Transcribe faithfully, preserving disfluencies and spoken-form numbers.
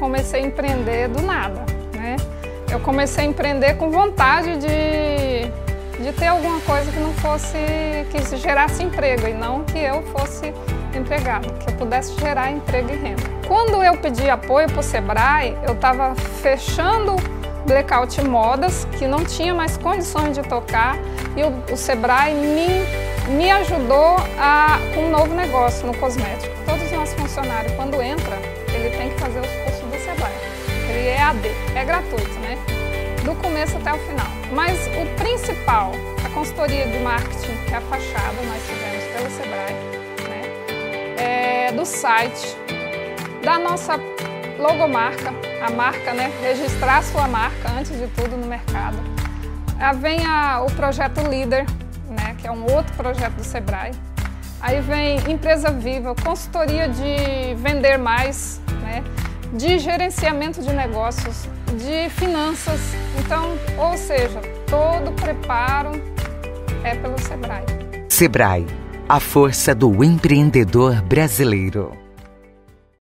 comecei a empreender do nada, né? Eu comecei a empreender com vontade de, de ter alguma coisa que não fosse, que gerasse emprego e não que eu fosse empregada, que eu pudesse gerar emprego e renda. Quando eu pedi apoio para o Sebrae, eu estava fechando Blackout Modas, que não tinha mais condições de tocar, e o, o Sebrae me, me ajudou a, com um novo negócio no cosmético. Todos os nossos funcionários, quando entra, ele tem que fazer os cursos do Sebrae. Ele é E A D, é gratuito, né? Do começo até o final. Mas o principal, a consultoria de marketing, que é a fachada, nós fizemos pelo Sebrae, né? É, do site, da nossa logomarca, a marca, né? Registrar a sua marca antes de tudo no mercado. Aí vem a, o projeto Líder, né? Que é um outro projeto do Sebrae. Aí vem Empresa Viva, consultoria de vender mais, né? De gerenciamento de negócios, de finanças. Então, ou seja, todo o preparo é pelo Sebrae. Sebrae, a força do empreendedor brasileiro.